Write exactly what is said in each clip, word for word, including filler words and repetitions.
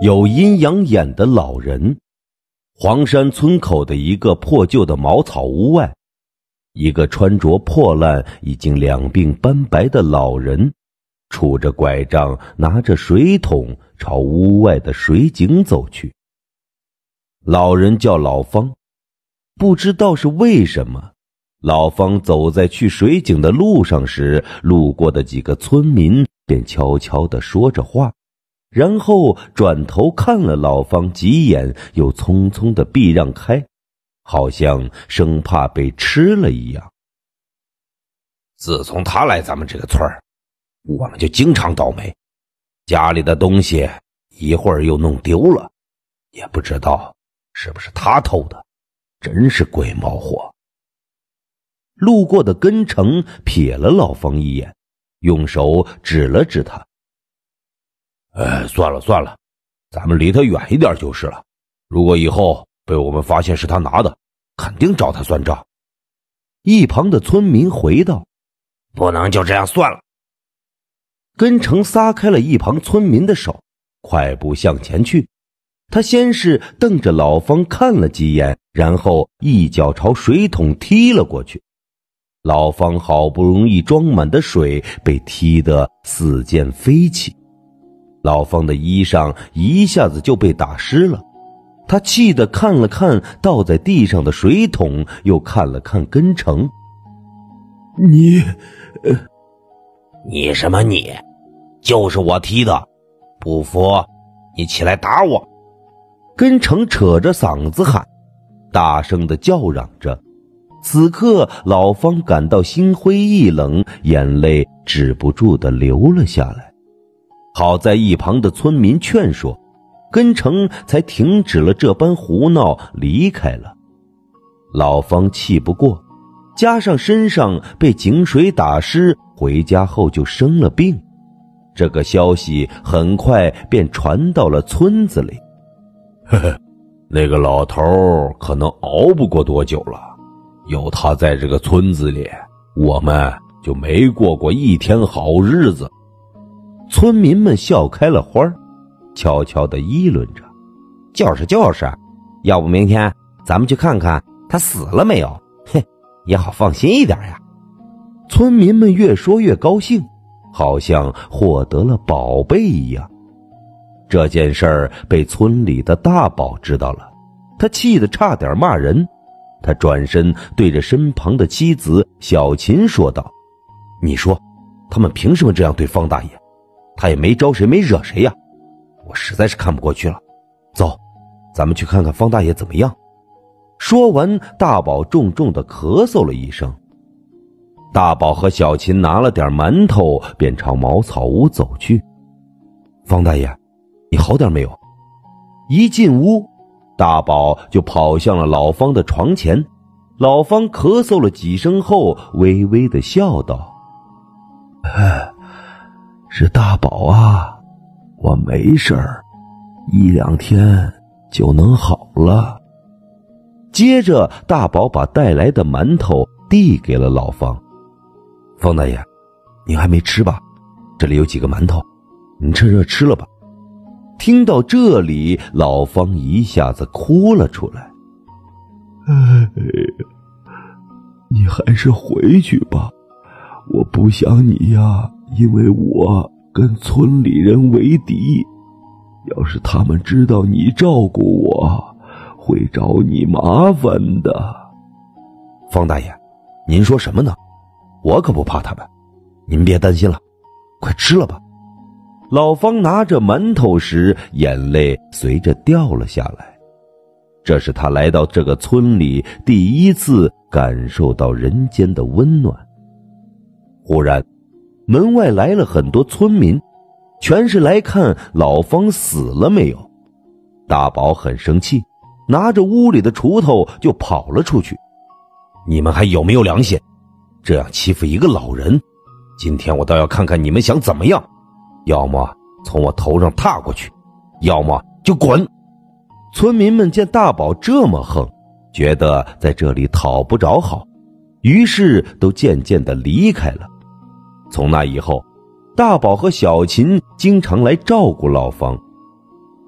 有阴阳眼的老人。黄山村口的一个破旧的茅草屋外，一个穿着破烂已经两鬓斑白的老人杵着拐杖，拿着水桶朝屋外的水井走去。老人叫老方，不知道是为什么，老方走在去水井的路上时，路过的几个村民便悄悄地说着话，然后转头看了老方几眼，又匆匆地避让开，好像生怕被吃了一样。自从他来咱们这个村儿，我们就经常倒霉，家里的东西一会儿又弄丢了，也不知道是不是他偷的，真是鬼猫货。路过的根成瞥了老方一眼，用手指了指他。哎，算了算了，咱们离他远一点就是了。如果以后被我们发现是他拿的，肯定找他算账。一旁的村民回道：不能就这样算了。根成撒开了一旁村民的手，快步向前去。他先是瞪着老方看了几眼，然后一脚朝水桶踢了过去。老方好不容易装满的水被踢得四溅飞起，老方的衣裳一下子就被打湿了。他气得看了看倒在地上的水桶，又看了看根成。你呃你什么你？就是我踢的，不服你起来打我。根成扯着嗓子喊，大声地叫嚷着。此刻老方感到心灰意冷，眼泪止不住地流了下来。好在一旁的村民劝说，根成才停止了这般胡闹，离开了。老方气不过，加上身上被井水打湿，回家后就生了病。这个消息很快便传到了村子里。呵呵，那个老头可能熬不过多久了，有他在这个村子里，我们就没过过一天好日子。村民们笑开了花，悄悄地议论着。就是就是，要不明天咱们去看看他死了没有，嘿，也好放心一点呀。村民们越说越高兴，好像获得了宝贝一样。这件事儿被村里的大宝知道了，他气得差点骂人。他转身对着身旁的妻子小琴说道：你说他们凭什么这样对方大爷？他也没招谁没惹谁呀，我实在是看不过去了。走，咱们去看看方大爷怎么样。说完，大宝重重地咳嗽了一声。大宝和小琴拿了点馒头，便朝茅草屋走去。方大爷，你好点没有？一进屋，大宝就跑向了老方的床前。老方咳嗽了几声后，微微地笑道：是大宝啊，我没事儿，一两天就能好了。接着大宝把带来的馒头递给了老方。方大爷，你还没吃吧？这里有几个馒头，你趁热吃了吧。听到这里，老方一下子哭了出来。哎呀，你还是回去吧，我不想你呀，因为我跟村里人为敌，要是他们知道你照顾我，会找你麻烦的。方大爷，您说什么呢？我可不怕他们，您别担心了，快吃了吧。老方拿着馒头时，眼泪随着掉了下来。这是他来到这个村里第一次感受到人间的温暖。忽然，门外来了很多村民，全是来看老方死了没有。大宝很生气，拿着屋里的锄头就跑了出去。你们还有没有良心？这样欺负一个老人，今天我倒要看看你们想怎么样，要么从我头上踏过去，要么就滚。村民们见大宝这么横，觉得在这里讨不着好，于是都渐渐地离开了。从那以后，大宝和小琴经常来照顾老方。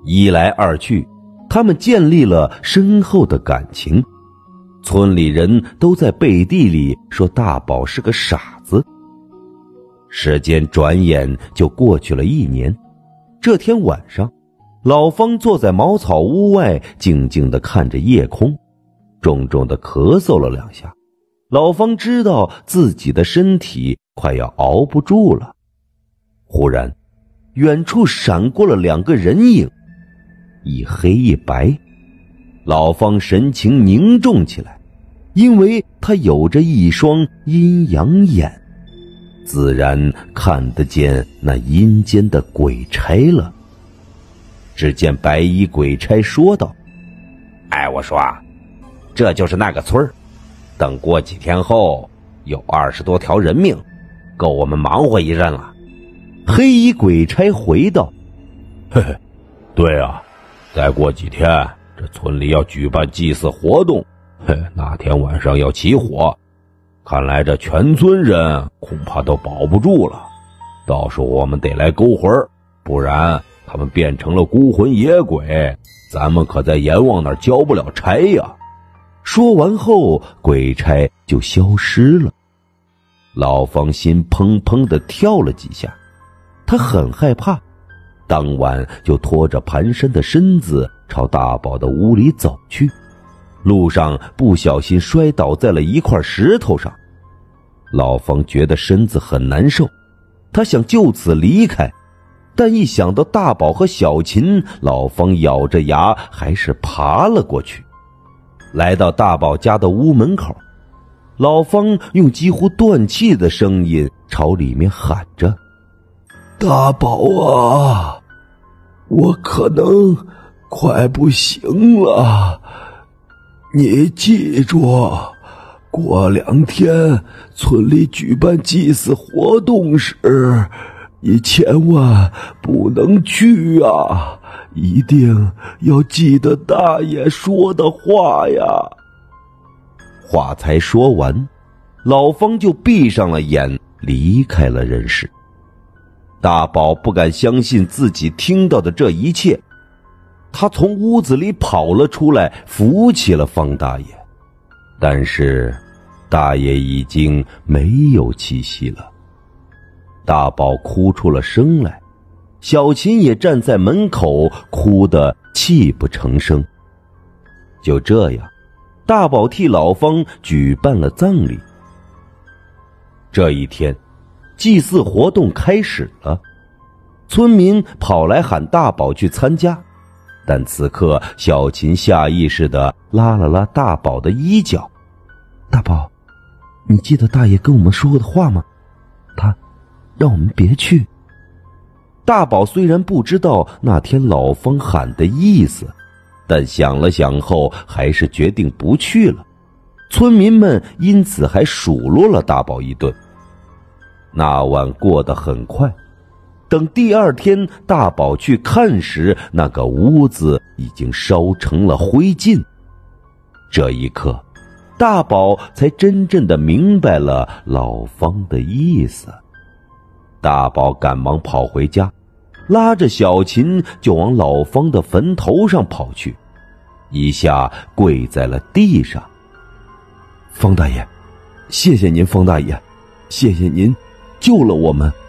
一来二去，他们建立了深厚的感情。村里人都在背地里说大宝是个傻子。时间转眼就过去了一年。这天晚上，老方坐在茅草屋外，静静地看着夜空，重重地咳嗽了两下。老方知道自己的身体快要熬不住了。忽然，远处闪过了两个人影，一黑一白。老方神情凝重起来，因为他有着一双阴阳眼，自然看得见那阴间的鬼差了。只见白衣鬼差说道：哎，我说啊，这就是那个村儿，等过几天后有二十多条人命，够我们忙活一阵了。黑衣鬼差回道：嘿嘿，对啊，再过几天这村里要举办祭祀活动，嘿，那天晚上要起火，看来这全村人恐怕都保不住了。到时候我们得来勾魂，不然他们变成了孤魂野鬼，咱们可在阎王那儿交不了差呀。说完后，鬼差就消失了。老方心砰砰地跳了几下，他很害怕，当晚就拖着蹒跚的身子朝大宝的屋里走去。路上不小心摔倒在了一块石头上，老方觉得身子很难受，他想就此离开，但一想到大宝和小琴，老方咬着牙还是爬了过去。来到大宝家的屋门口，老方用几乎断气的声音朝里面喊着：大宝啊，我可能快不行了，你记住，过两天村里举办祭祀活动时，你千万不能去啊，一定要记得大爷说的话呀。话才说完，老方就闭上了眼，离开了人世。大宝不敢相信自己听到的这一切，他从屋子里跑了出来，扶起了方大爷。但是大爷已经没有气息了。大宝哭出了声来，小琴也站在门口，哭得泣不成声。就这样，大宝替老方举办了葬礼。这一天，祭祀活动开始了，村民跑来喊大宝去参加，但此刻小琴下意识地拉了拉大宝的衣角。大宝，你记得大爷跟我们说过的话吗？他让我们别去。大宝虽然不知道那天老方喊的意思，但想了想后还是决定不去了。村民们因此还数落了大宝一顿。那晚过得很快，等第二天大宝去看时，那个屋子已经烧成了灰烬。这一刻，大宝才真正的明白了老方的意思。大宝赶忙跑回家，拉着小琴就往老方的坟头上跑去，一下跪在了地上。方大爷，谢谢您，方大爷，谢谢您救了我们。